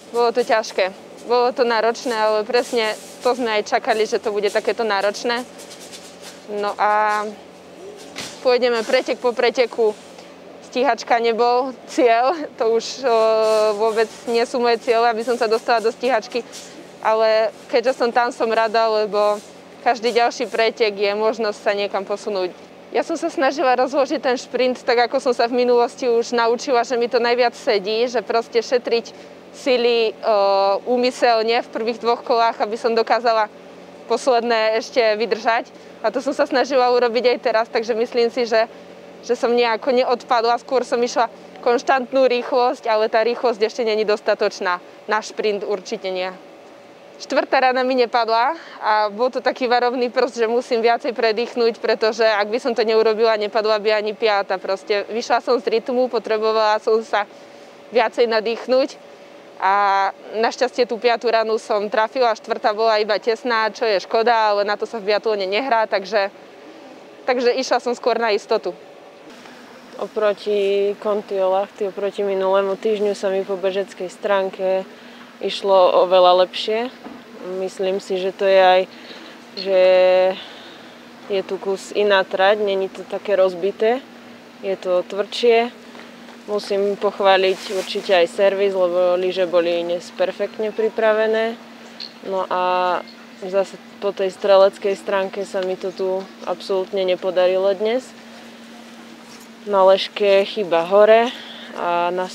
Bolo to ťažké. Bolo to náročné, ale presne to sme aj čakali, že to bude takéto náročné. No a pôjdeme pretek po preteku. Stíhačka nebol cieľ, to už vôbec nie sú moje ciele, aby som sa dostala do stíhačky. Ale keďže som tam, som rada, lebo každý ďalší pretek je možnosť sa niekam posunúť. Ja som sa snažila rozložiť ten šprint tak, ako som sa v minulosti už naučila, že mi to najviac sedí, že proste šetriť sily úmyselne v prvých 2 kolách, aby som dokázala posledné ešte vydržať. A to som sa snažila urobiť aj teraz, takže myslím si, že som nejako neodpadla. Skôr som išla konštantnú rýchlosť, ale tá rýchlosť ešte není dostatočná. Na šprint určite nie. 4. rana mi nepadla a bol to taký varovný prst, že musím viacej predýchnuť, pretože ak by som to neurobila, nepadla by ani 5. Proste vyšla som z rytmu, potrebovala som sa viacej nadýchnuť a našťastie tú 5. ranu som trafila, 4. bola iba tesná, čo je škoda, ale na to sa v biatlone nehrá, takže išla som skôr na istotu. Oproti Kontiolahti, oproti minulému týždňu sa mi po bežeckej stránke išlo oveľa lepšie. Myslím si, že to je aj, že je tu kus iná trať, není to také rozbité, je to tvrdšie. Musím pochváliť určite aj servis, lebo lyže boli dnes perfektne pripravené. No a zase po tej streleckej stránke sa mi to tu absolútne nepodarilo dnes. Na ležke chyba hore a na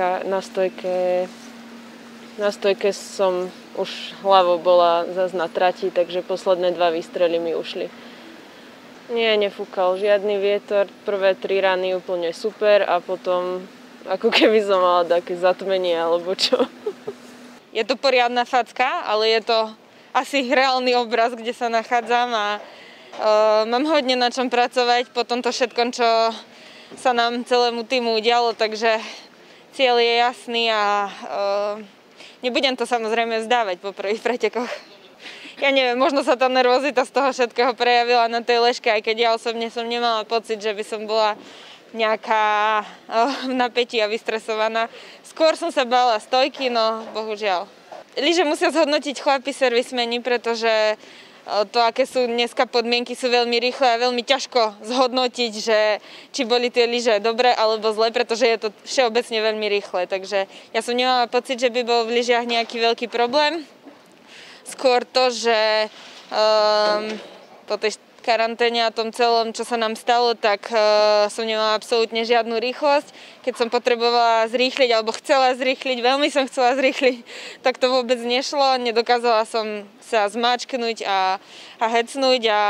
stojke som už hlavou bola zase na trati, takže posledné 2 výstrely mi ušli. Nie, nefúkal žiadny vietor, prvé 3 rany úplne super a potom ako keby som mala také zatmenie alebo čo. Je to poriadna facka, ale je to asi reálny obraz, kde sa nachádzam a mám hodne na čom pracovať po tomto všetkom, čo sa nám celému týmu udialo, takže cieľ je jasný a nebudem to samozrejme vzdávať po prvých pretekoch. Ja neviem, možno sa tá nervozita z toho všetkého prejavila na tej ležke, aj keď ja osobne som nemala pocit, že by som bola nejaká v napätí a vystresovaná. Skôr som sa bála stojky, no bohužiaľ. Lyže musia zhodnotiť chlapi servismeni, pretože to, aké sú dneska podmienky, sú veľmi rýchle a veľmi ťažko zhodnotiť, že či boli tie lyže dobré alebo zlé, pretože je to všeobecne veľmi rýchle. Takže ja som nemala pocit, že by bol v lyžiach nejaký veľký problém. Skôr to, že po tej karanténe a tom celom, čo sa nám stalo, tak som nemala absolútne žiadnu rýchlosť. Keď som potrebovala zrýchliť, alebo chcela zrýchliť, veľmi som chcela zrýchliť, tak to vôbec nešlo. Nedokázala som sa zmáčknuť a hecnúť a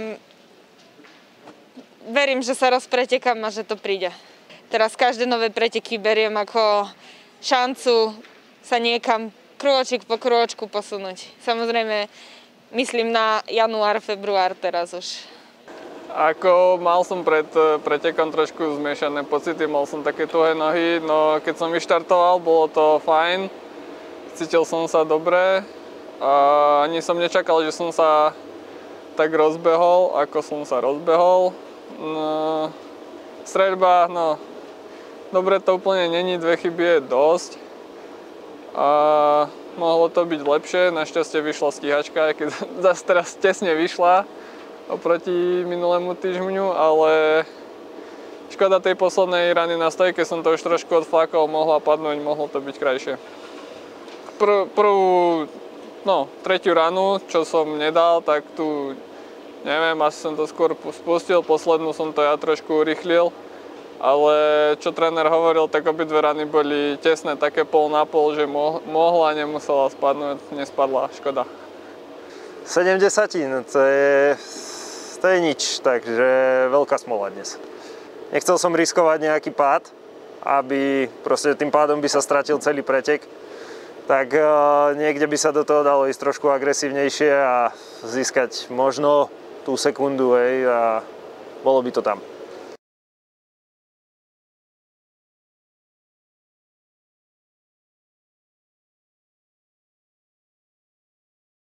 verím, že sa rozpretekám a že to príde. Teraz každé nové preteky beriem ako šancu sa niekam krôčik po krôčku posunúť. Samozrejme, myslím na január, február teraz už. Ako mal som pred pretekom trošku zmiešané pocity, mal som také tuhé nohy, no keď som vyštartoval, bolo to fajn. Cítil som sa dobre a ani som nečakal, že som sa tak rozbehol, ako som sa rozbehol. No, streľba, no, dobre to úplne není, 2 chyby je dosť. A mohlo to byť lepšie, našťastie vyšla stíhačka, aj keď zase teraz tesne vyšla oproti minulému týždňu, ale škoda tej poslednej rany na stojke, som to už trošku odflakol, mohla padnúť, mohlo to byť krajšie. Prvú, tretiu ranu, čo som nedal, tak tu, neviem, asi som to skôr spustil, poslednú som to ja trošku urýchlil. Ale čo tréner hovoril, tak obidve rany boli tesné, také pol na pol, že mohla, nemusela spadnúť, nespadla, škoda. 70, to je nič, takže veľká smola dnes. Nechcel som riskovať nejaký pád, aby proste tým pádom by sa stratil celý pretek. Tak niekde by sa do toho dalo ísť trošku agresívnejšie a získať možno tú sekundu, hej, a bolo by to tam.